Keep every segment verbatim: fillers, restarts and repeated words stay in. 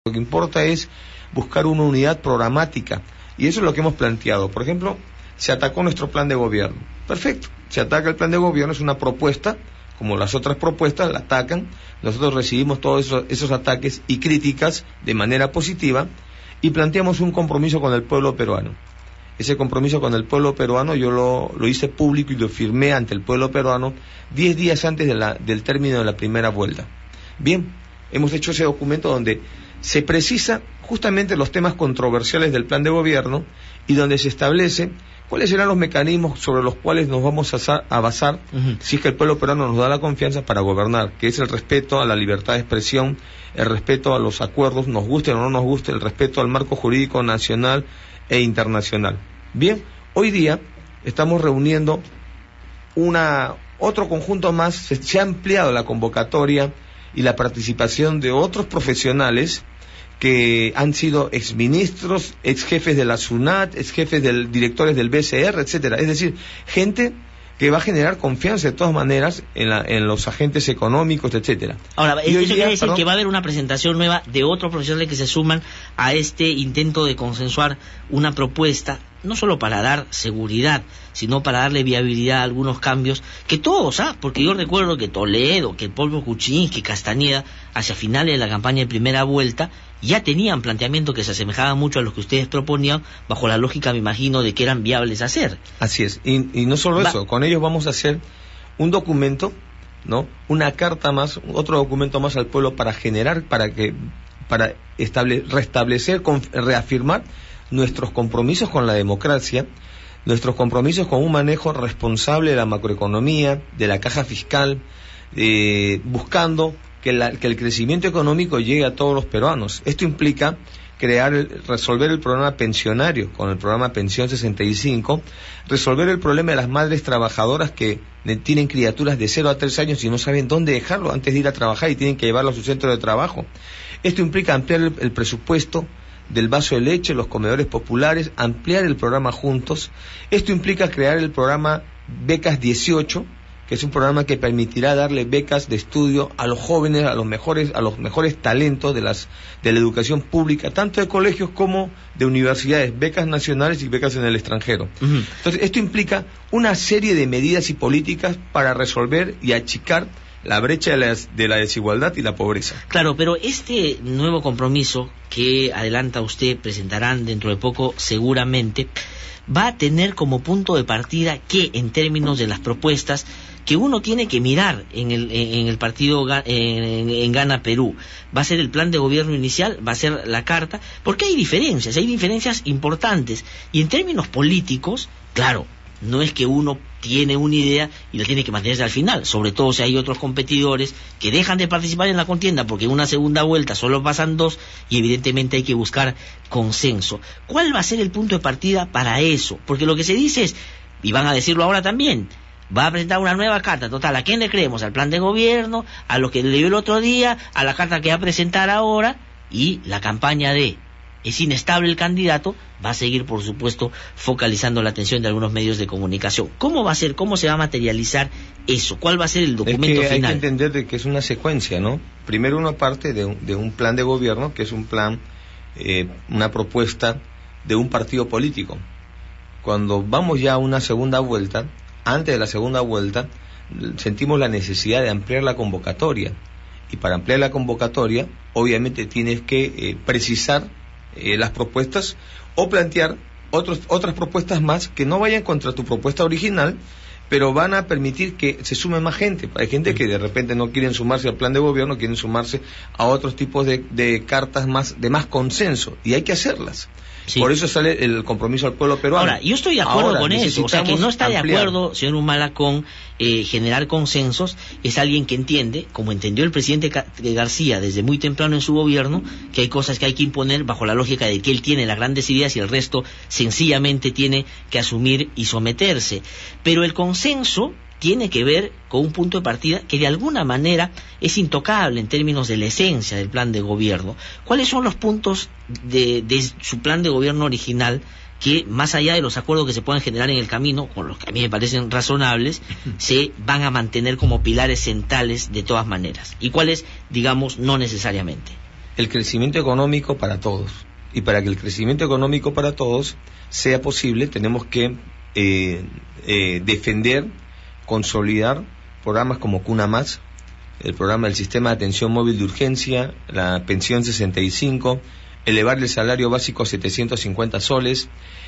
Lo que importa es buscar una unidad programática, y eso es lo que hemos planteado. Por ejemplo, se atacó nuestro plan de gobierno. Perfecto, se ataca el plan de gobierno, es una propuesta, como las otras propuestas, la atacan. Nosotros recibimos todos esos, esos ataques y críticas de manera positiva, y planteamos un compromiso con el pueblo peruano. Ese compromiso con el pueblo peruano yo lo, lo hice público y lo firmé ante el pueblo peruano diez días antes de la, del término de la primera vuelta. Bien, hemos hecho ese documento donde se precisa justamente los temas controversiales del plan de gobierno y donde se establece cuáles serán los mecanismos sobre los cuales nos vamos a, a basar uh-huh. si es que el pueblo peruano nos da la confianza para gobernar, que es el respeto a la libertad de expresión, el respeto a los acuerdos, nos guste o no nos guste, el respeto al marco jurídico nacional e internacional. Bien, hoy día estamos reuniendo una otro conjunto más, se, se ha ampliado la convocatoria y la participación de otros profesionales que han sido exministros, exjefes de la SUNAT, exjefes del directores del B C R, etcétera. Es decir, gente que va a generar confianza de todas maneras en, la, en los agentes económicos, etcétera. Ahora, eso quiere decir perdón, que va a haber una presentación nueva de otros profesionales que se suman a este intento de consensuar una propuesta, no solo para dar seguridad, sino para darle viabilidad a algunos cambios que todos, ¿ah? Porque yo recuerdo que Toledo, que el propio Kuczynski, Castañeda, hacia finales de la campaña de primera vuelta, ya tenían planteamientos que se asemejaban mucho a los que ustedes proponían, bajo la lógica, me imagino, de que eran viables hacer. Así es, y, y no solo Va. eso, con ellos vamos a hacer un documento, ¿no? Una carta más, otro documento más al pueblo para generar, para que, para estable, restablecer, con, reafirmar nuestros compromisos con la democracia, nuestros compromisos con un manejo responsable de la macroeconomía, de la caja fiscal, eh, buscando que, la, que el crecimiento económico llegue a todos los peruanos. Esto implica crear, el, resolver el problema pensionario con el programa Pensión sesenta y cinco, resolver el problema de las madres trabajadoras que tienen criaturas de cero a tres años y no saben dónde dejarlo antes de ir a trabajar y tienen que llevarlo a su centro de trabajo. Esto implica ampliar el, el presupuesto del vaso de leche, los comedores populares, ampliar el programa Juntos. Esto implica crear el programa Becas dieciocho, que es un programa que permitirá darle becas de estudio a los jóvenes, a los mejores, a los mejores talentos de las de la educación pública, tanto de colegios como de universidades, becas nacionales y becas en el extranjero. Uh-huh. Entonces, esto implica una serie de medidas y políticas para resolver y achicar la brecha de la, de la desigualdad y la pobreza. Claro, pero este nuevo compromiso que adelanta usted, presentarán dentro de poco seguramente, va a tener como punto de partida que, en términos de las propuestas que uno tiene que mirar en el, en el partido en, en Gana Perú, va a ser el plan de gobierno inicial, va a ser la carta, porque hay diferencias, hay diferencias importantes, y en términos políticos, claro, no es que uno tiene una idea y la tiene que mantenerse al final, sobre todo si hay otros competidores que dejan de participar en la contienda porque en una segunda vuelta solo pasan dos y evidentemente hay que buscar consenso. ¿Cuál va a ser el punto de partida para eso? Porque lo que se dice es, y van a decirlo ahora también, va a presentar una nueva carta. Total, ¿a quién le creemos? ¿Al plan de gobierno? ¿A lo que leyó el otro día? ¿A la carta que va a presentar ahora? Y la campaña de es inestable el candidato va a seguir, por supuesto, focalizando la atención de algunos medios de comunicación. ¿Cómo va a ser? ¿Cómo se va a materializar eso? ¿Cuál va a ser el documento es que final? Hay que entender de que es una secuencia, ¿no? Primero uno parte de un, de un plan de gobierno, que es un plan, eh, una propuesta de un partido político. Cuando vamos ya a una segunda vuelta, antes de la segunda vuelta, sentimos la necesidad de ampliar la convocatoria. Y para ampliar la convocatoria, obviamente tienes que eh, precisar eh, las propuestas o plantear otros, otras propuestas más que no vayan contra tu propuesta original, pero van a permitir que se sume más gente. Hay gente que de repente no quieren sumarse al plan de gobierno, quieren sumarse a otros tipos de, de cartas más de más consenso, y hay que hacerlas. Sí. Por eso sale el compromiso al pueblo peruano. Ahora, yo estoy de acuerdo Ahora, con eso, o sea, que no está ampliar. de acuerdo, señor Humala, con eh, generar consensos, es alguien que entiende, como entendió el presidente García desde muy temprano en su gobierno, que hay cosas que hay que imponer bajo la lógica de que él tiene las grandes ideas y el resto sencillamente tiene que asumir y someterse. Pero el consenso tiene que ver con un punto de partida que de alguna manera es intocable en términos de la esencia del plan de gobierno. ¿Cuáles son los puntos de, de su plan de gobierno original que, más allá de los acuerdos que se puedan generar en el camino, con los que a mí me parecen razonables, se van a mantener como pilares centrales de todas maneras? ¿Y cuáles, digamos, no necesariamente? el crecimiento económico para todos. Y para que el crecimiento económico para todos sea posible, tenemos que eh, eh, defender, consolidar programas como Cuna Más, el programa del Sistema de Atención Móvil de Urgencia, la Pensión sesenta y cinco, elevar el salario básico a setecientos cincuenta soles,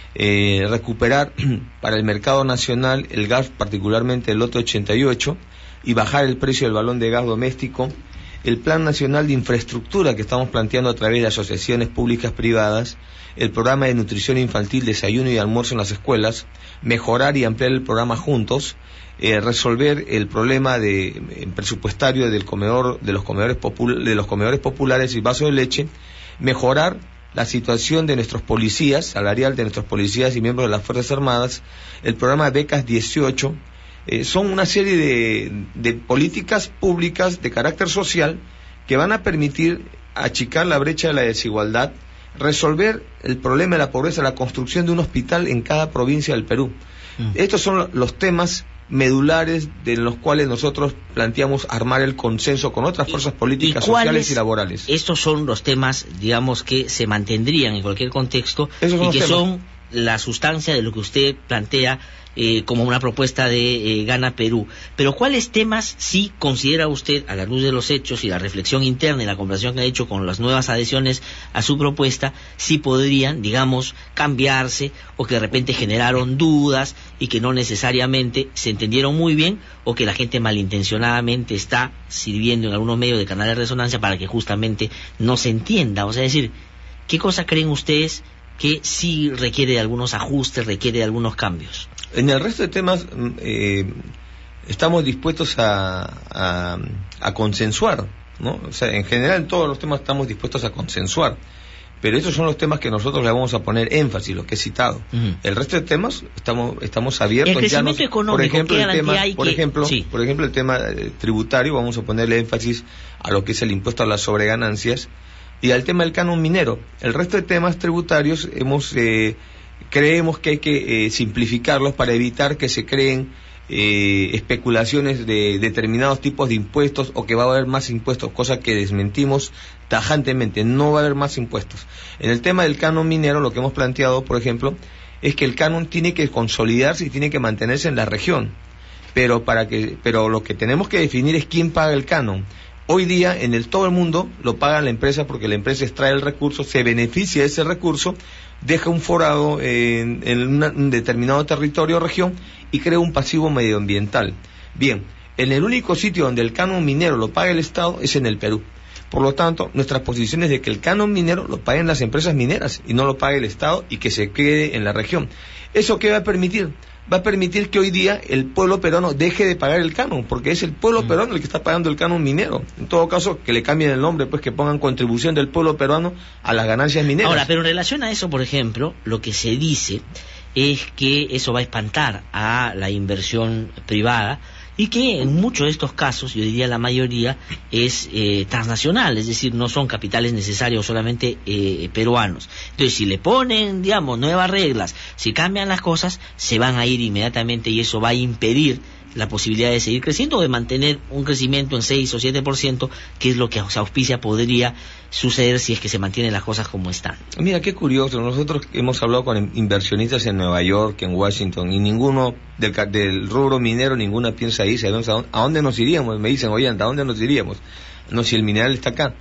eh, recuperar para el mercado nacional el gas, particularmente el lote ochenta y ocho, y bajar el precio del balón de gas doméstico, el Plan Nacional de Infraestructura que estamos planteando a través de asociaciones públicas privadas, el programa de nutrición infantil, desayuno y almuerzo en las escuelas, mejorar y ampliar el programa Juntos, eh, resolver el problema de eh, presupuestario del comedor, de los comedores popul- de los comedores populares y vasos de leche, mejorar la situación de nuestros policías, salarial de nuestros policías y miembros de las Fuerzas Armadas, el programa Becas dieciocho, eh, son una serie de, de políticas públicas de carácter social que van a permitir achicar la brecha de la desigualdad, resolver el problema de la pobreza, la construcción de un hospital en cada provincia del Perú. Mm. Estos son los temas medulares de los cuales nosotros planteamos armar el consenso con otras fuerzas políticas, sociales y laborales. Estos son los temas, digamos, que se mantendrían en cualquier contexto y que temas. son la sustancia de lo que usted plantea eh, como una propuesta de eh, Gana Perú. Pero ¿cuáles temas sí considera usted, a la luz de los hechos y la reflexión interna y la comparación que ha hecho con las nuevas adhesiones a su propuesta, sí podrían, digamos, cambiarse o que de repente generaron dudas y que no necesariamente se entendieron muy bien o que la gente malintencionadamente está sirviendo en algunos medios de canal de resonancia para que justamente no se entienda? O sea, es decir, ¿qué cosa creen ustedes que sí requiere de algunos ajustes, requiere de algunos cambios? En el resto de temas eh, estamos dispuestos a, a, a consensuar, ¿no? O sea, en general en todos los temas estamos dispuestos a consensuar, pero esos son los temas que nosotros le vamos a poner énfasis, los que he citado. Uh-huh. El resto de temas estamos estamos abiertos. El crecimiento ya nos, económico, por ejemplo, ¿qué el tema, hay por que... ejemplo, sí. por ejemplo, el tema eh, tributario, vamos a ponerle énfasis a lo que es el impuesto a las sobreganancias y al tema del canon minero. El resto de temas tributarios hemos eh, creemos que hay que eh, simplificarlos para evitar que se creen eh, especulaciones de determinados tipos de impuestos o que va a haber más impuestos, cosa que desmentimos tajantemente. No va a haber más impuestos. En el tema del canon minero, lo que hemos planteado, por ejemplo, es que el canon tiene que consolidarse y tiene que mantenerse en la región, pero para que pero lo que tenemos que definir es quién paga el canon. Hoy día en el todo el mundo lo paga la empresa porque la empresa extrae el recurso, se beneficia de ese recurso, deja un forado en, en una, un determinado territorio o región y crea un pasivo medioambiental. Bien, en el único sitio donde el canon minero lo paga el Estado es en el Perú. Por lo tanto, nuestra posición es de que el canon minero lo paguen las empresas mineras y no lo pague el Estado y que se quede en la región. ¿Eso qué va a permitir? Va a permitir que hoy día el pueblo peruano deje de pagar el canon, porque es el pueblo mm. peruano el que está pagando el canon minero. En todo caso, que le cambien el nombre, pues que pongan contribución del pueblo peruano a las ganancias mineras. Ahora, pero en relación a eso, por ejemplo, lo que se dice es que eso va a espantar a la inversión privada y que en muchos de estos casos, yo diría la mayoría, es eh, transnacional, es decir, no son capitales necesarios solamente eh, peruanos. Entonces, si le ponen, digamos, nuevas reglas, si cambian las cosas, se van a ir inmediatamente y eso va a impedir la posibilidad de seguir creciendo o de mantener un crecimiento en seis o siete por ciento, que es lo que se auspicia podría suceder si es que se mantienen las cosas como están. Mira, qué curioso, nosotros hemos hablado con inversionistas en Nueva York, en Washington, y ninguno del, del rubro minero, ninguna piensa irse. ¿A dónde nos iríamos? Me dicen, oye, ¿a dónde nos iríamos? No, si el mineral está acá.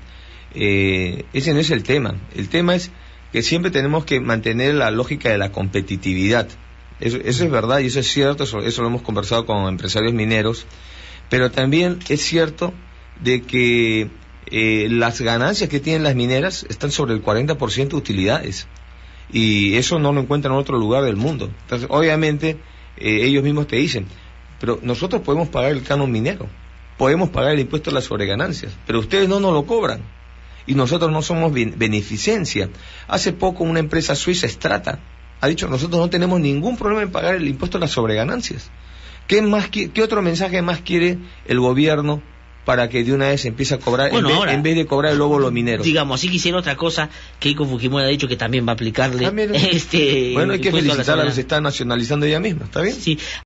Eh, ese no es el tema. El tema es que siempre tenemos que mantener la lógica de la competitividad. Eso, eso es verdad y eso es cierto, eso, eso lo hemos conversado con empresarios mineros, pero también es cierto de que eh, las ganancias que tienen las mineras están sobre el cuarenta por ciento de utilidades y eso no lo encuentran en otro lugar del mundo. Entonces, obviamente, eh, ellos mismos te dicen, pero nosotros podemos pagar el canon minero, podemos pagar el impuesto a las sobreganancias, pero ustedes no nos lo cobran y nosotros no somos beneficencia. Hace poco una empresa suiza, Strata, ha dicho, nosotros no tenemos ningún problema en pagar el impuesto a las sobreganancias. ¿Qué más, qué, qué otro mensaje más quiere el gobierno para que de una vez empiece a cobrar, bueno, en, vez, ahora, en vez de cobrar el lobo los mineros? Digamos, si quisiera otra cosa, Keiko Fujimori ha dicho que también va a aplicarle también, este... Bueno, hay que felicitarla, se está nacionalizando ella misma, ¿está bien? Sí.